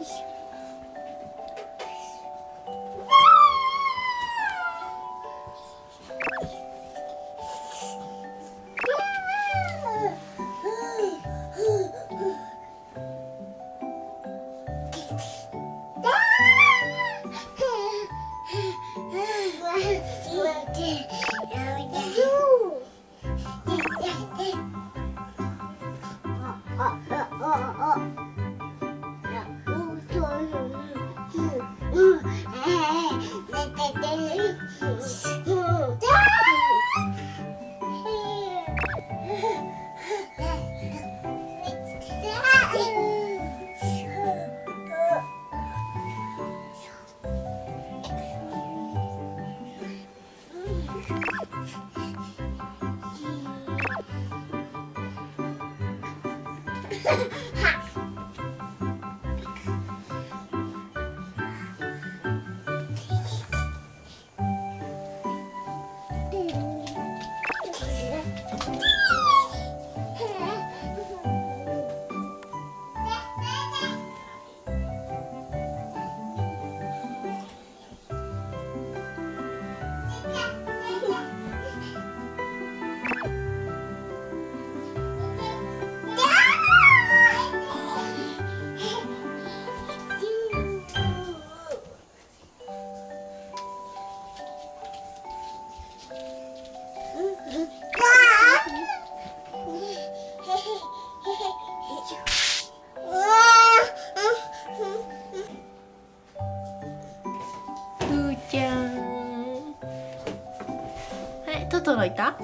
トトロいた？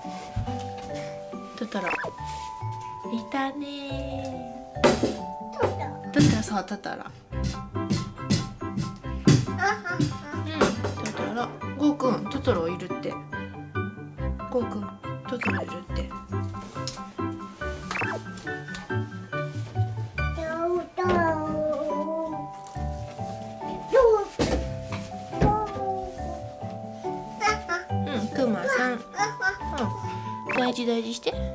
トトロいたね。トトロ、そうトトロ。トトロ、ゴーくんトトロいるって。ゴーくんトトロいるって。クマさん、大事大事して。はい。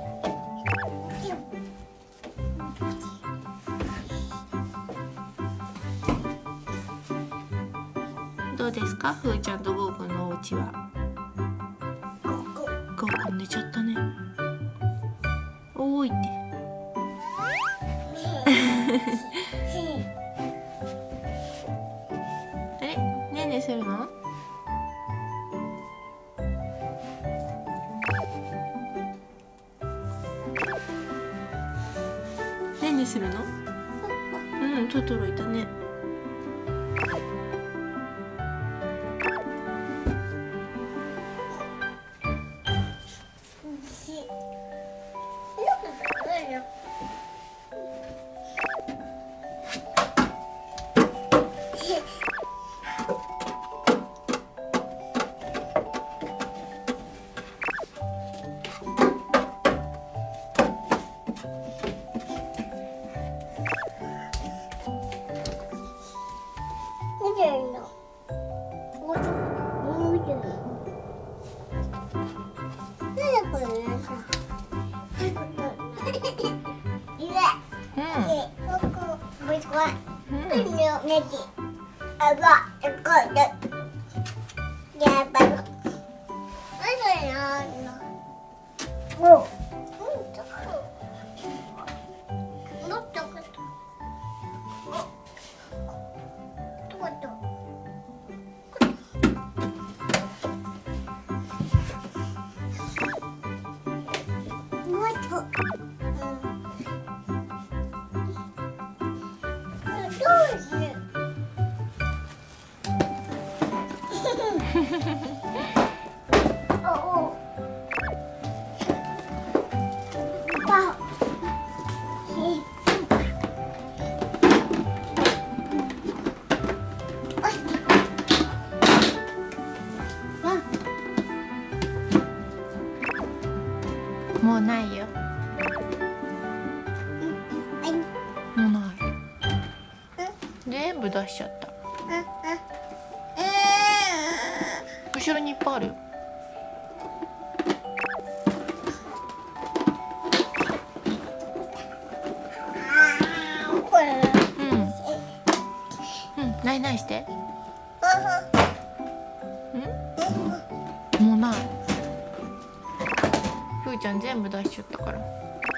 どうですか、ふーちゃんとゴーくんのお家は。ゴーくん寝ちゃったね。おーいって。あれ、ねんねするの？ねんねするの？うん、トトロいたね。もうないよ。もうない。全部出しちゃった。後ろにいっぱいあるよ。うん。 ないして。もうな、ふーちゃん全部出しちゃったから。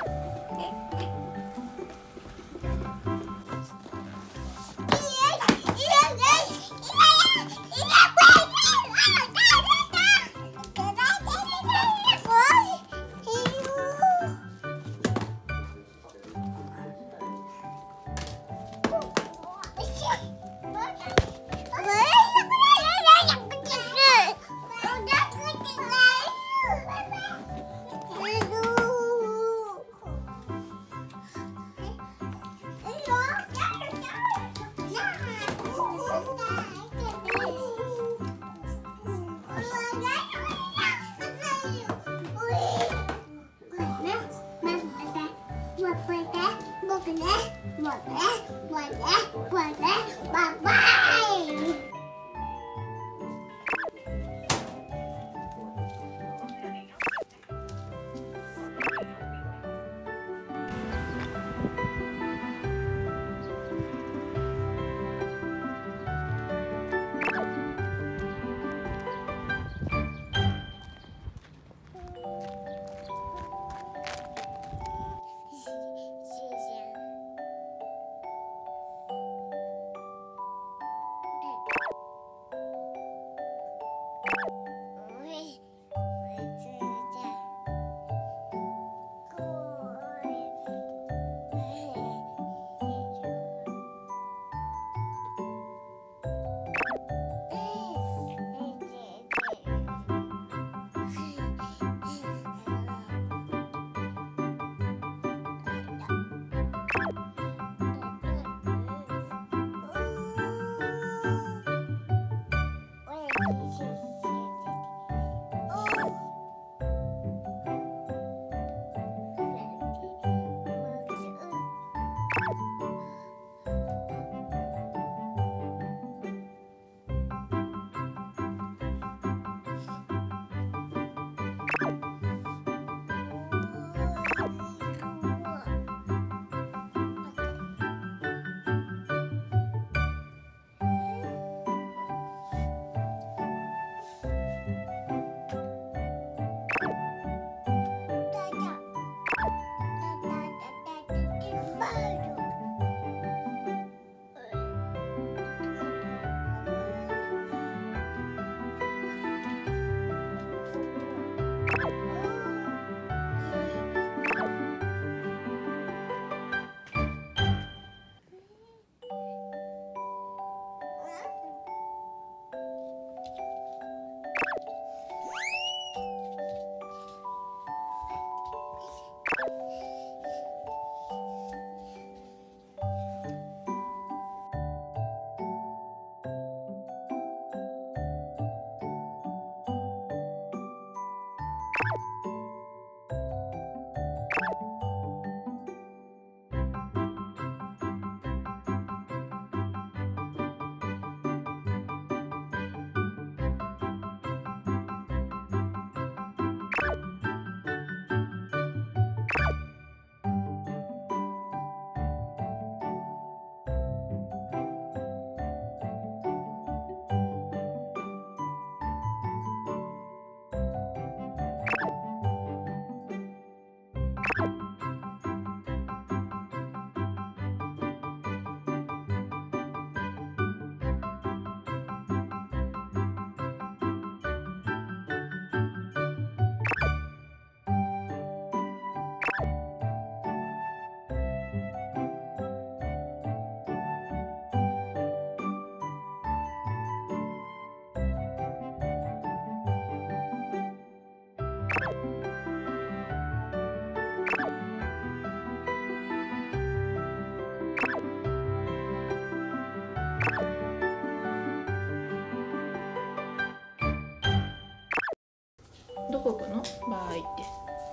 どこ行くの？バーイって。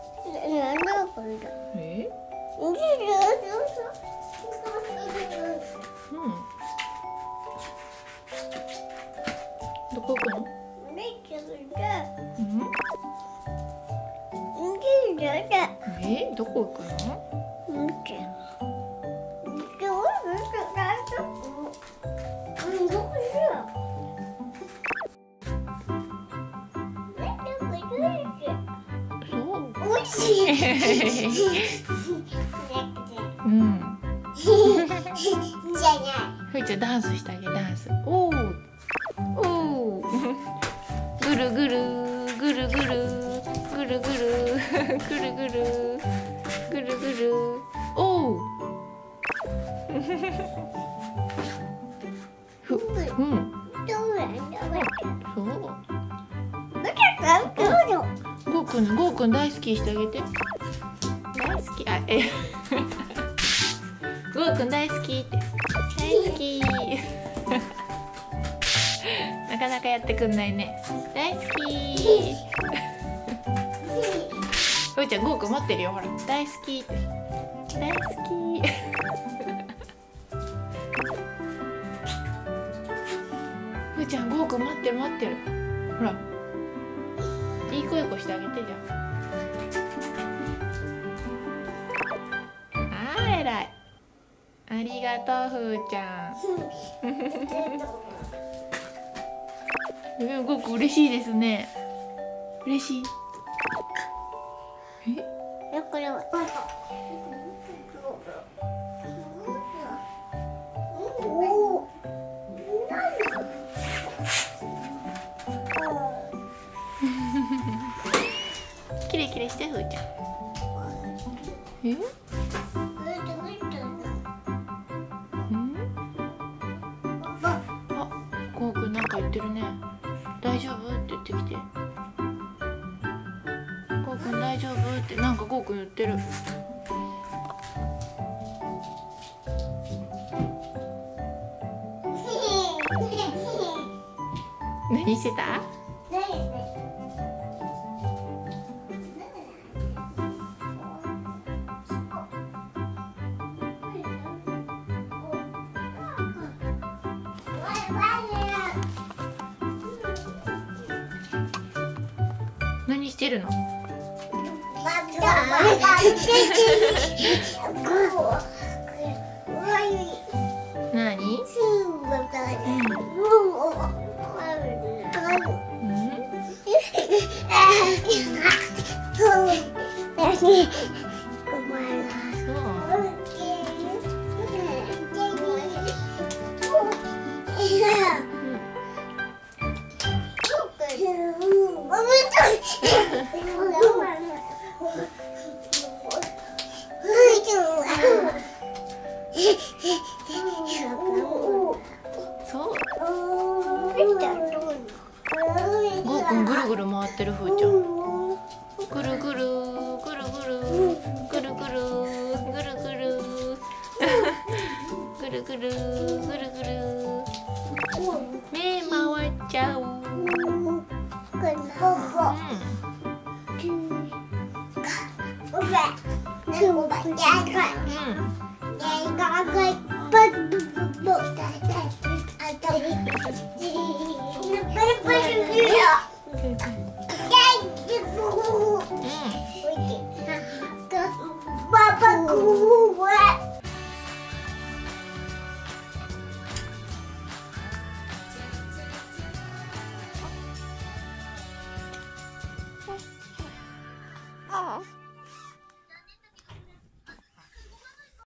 え？うん。どこ行くの？どこ行くの？どこうん。 じゃない。 ふーちゃんダンスしてあげる、ダンス。おーおー。ぐるぐるぐるぐるぐるぐるぐるぐるぐるぐるぐる。おお。うん。そう。ゴーくん大好きしてあげて。大好き、あ、ゴーくん大好きって。大好き。なかなかやってくんないね。大好き。ふーちゃんゴーくん待ってるよ、ほら。大好きって。大好き。ふーちゃんゴーくん待ってる待ってる。ほら。いい子いい子してあげてじゃん。あー偉い。ありがとうふーちゃん。ゴーくん嬉しいですね。嬉しい。え？ これは。 キレキレしてふーちゃん。え？あ、ゴーくんなんか言ってるね。大丈夫って言ってきて。ゴーくん大丈夫ってなんかゴーくん言ってる。何してた？何してるの？何？そう。ゴーくんぐるぐる回ってるふーちゃん。ぐるぐるぐるぐるぐるぐるぐるぐるぐるぐるぐるぐる目回っちゃう。 Oh.